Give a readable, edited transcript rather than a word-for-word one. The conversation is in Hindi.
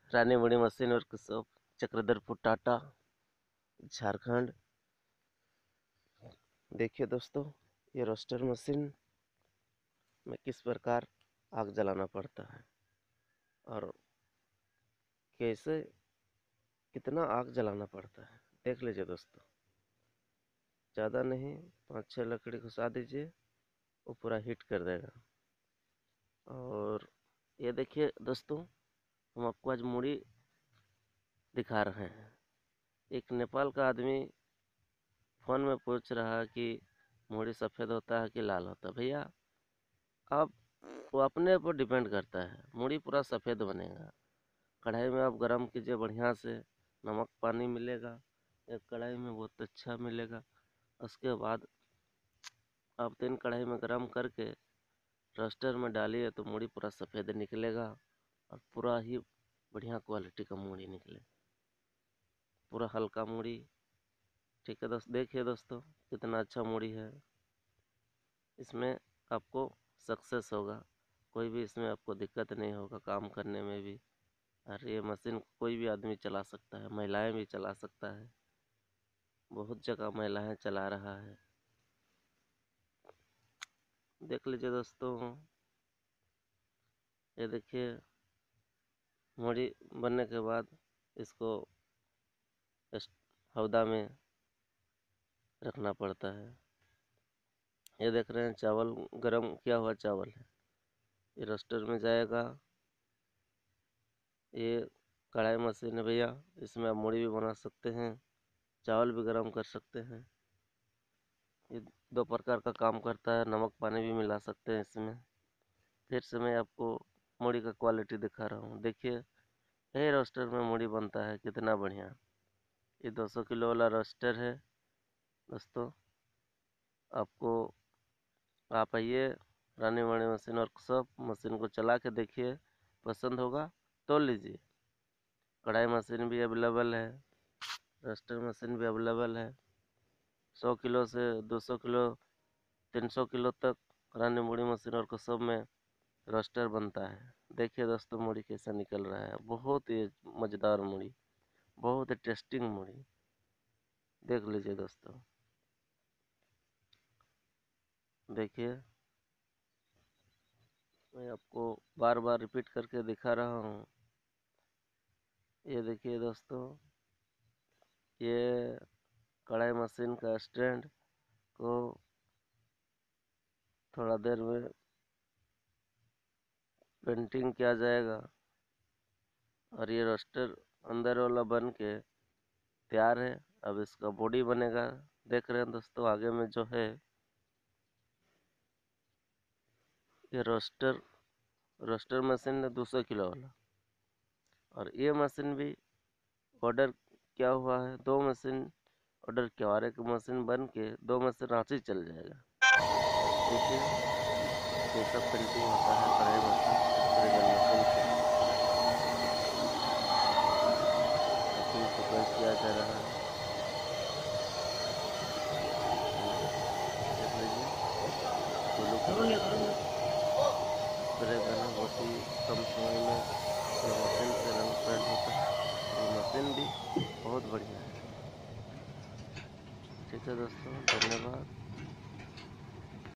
रानी मुड़ी मशीन वर्कशॉप, चक्रधरपुर, टाटा, झारखंड। देखिए दोस्तों, ये रोस्टर मशीन में किस प्रकार आग जलाना पड़ता है और कैसे कितना आग जलाना पड़ता है, देख लीजिए दोस्तों। ज़्यादा नहीं, 5-6 लकड़ी घुसा दीजिए, वो पूरा हीट कर देगा। और ये देखिए दोस्तों, हम आपको आज मूड़ी दिखा रहे हैं। एक नेपाल का आदमी फ़ोन में पूछ रहा है कि मूड़ी सफ़ेद होता है कि लाल होता है। भैया, आप वो अपने ऊपर डिपेंड करता है, मूड़ी पूरा सफ़ेद बनेगा। कढ़ाई में आप गरम कीजिए बढ़िया से, नमक पानी मिलेगा, एक कढ़ाई में बहुत अच्छा मिलेगा। उसके बाद आप 3 कढ़ाई में गरम करके रोस्टर में डालिए तो मूड़ी पूरा सफ़ेद निकलेगा और पूरा ही बढ़िया क्वालिटी का मूड़ी निकले, पूरा हल्का मूड़ी। ठीक है दोस्त, देखिए दोस्तों कितना अच्छा मूड़ी है। इसमें आपको सक्सेस होगा, कोई भी इसमें आपको दिक्कत नहीं होगा काम करने में भी। और ये मशीन कोई भी आदमी चला सकता है, महिलाएं भी चला सकता है, बहुत जगह महिलाएं चला रहा है। देख लीजिए दोस्तों, ये देखिए मूड़ी बनने के बाद इसको हौदा में रखना पड़ता है। ये देख रहे हैं चावल, गरम किया हुआ चावल है, ये रोस्टर में जाएगा। ये कढ़ाई मशीन है भैया, इसमें आप मूड़ी भी बना सकते हैं, चावल भी गरम कर सकते हैं। ये 2 प्रकार का काम करता है, नमक पानी भी मिला सकते हैं इसमें। फिर से मैं आपको मूड़ी का क्वालिटी दिखा रहा हूँ। देखिए, यही रोस्टर में मूड़ी बनता है, कितना बढ़िया। ये 200 किलो वाला रोस्टर है दोस्तों। आपको आप आइए रानी वाणी मशीन वर्कशॉप, मशीन को चला के देखिए, पसंद होगा तो लीजिए। कढ़ाई मशीन भी अवेलेबल है, रोस्टर मशीन भी अवेलेबल है। 100 किलो से 200 किलो 300 किलो तक रानी मुड़ी मशीन वर्कशॉप में रोस्टर बनता है। देखिए दोस्तों मूड़ी कैसा निकल रहा है, बहुत ही मज़ेदार मूड़ी, बहुत ही टेस्टिंग मूड़ी। देख लीजिए दोस्तों, देखिए मैं आपको बार बार रिपीट करके दिखा रहा हूँ। ये देखिए दोस्तों, ये कढ़ाई मशीन का स्टैंड को थोड़ा देर में पेंटिंग किया जाएगा और ये रोस्टर अंदर वाला बन के तैयार है। अब इसका बॉडी बनेगा। देख रहे हैं दोस्तों, आगे में जो है ये रोस्टर मशीन है 200 किलो वाला, और ये मशीन भी ऑर्डर किया हुआ है। 2 मशीन ऑर्डर किया और एक मशीन बन के 2 मशीन रांची चल जाएगा। देखिए कैसा पेंटिंग होता है कढ़ाई मशीन मशीन से। मशीन को प्रेस किया जा रहा है, देख लीजिए। ब्लू कलर स्प्रे गन बहुत ही कम समय में ये मशीन से रंग पेंट होता है। ये मशीन भी बहुत बढ़िया है। ठीक है दोस्तों, धन्यवाद।